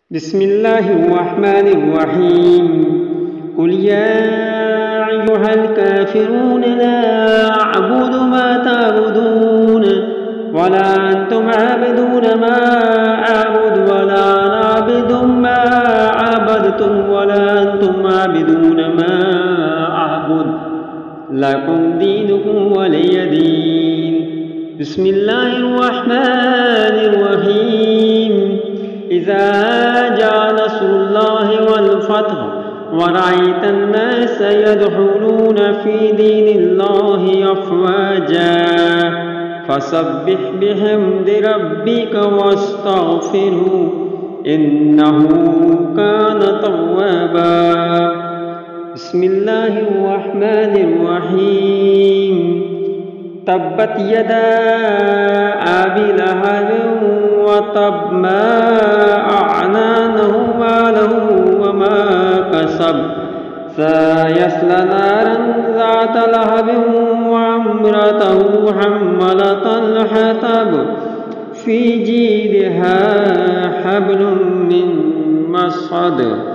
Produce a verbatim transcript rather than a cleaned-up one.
بسم الله الرحمن الرحيم قل يا أيها الكافرون لا أعبد ما تعبدون ولا أنتم عابدون ما أعبد ولا أنا عابد ما عبدتم ولا أنتم عابدون ما أعبد لكم دينكم ولي دين. بسم الله الرحمن الرحيم إذا جاء نصر الله والفتح ورأيت الناس يدخلون في دين الله أفواجا فسبح بحمد ربك واستغفره إنه كان توابا. بسم الله الرحمن الرحيم تبت يدا أبي لهب وتب ما أغنى عنه ماله وما كسب سيصلى نارا ذات لهب وامرأته حمالة الحطب في جيدها حبل من مسد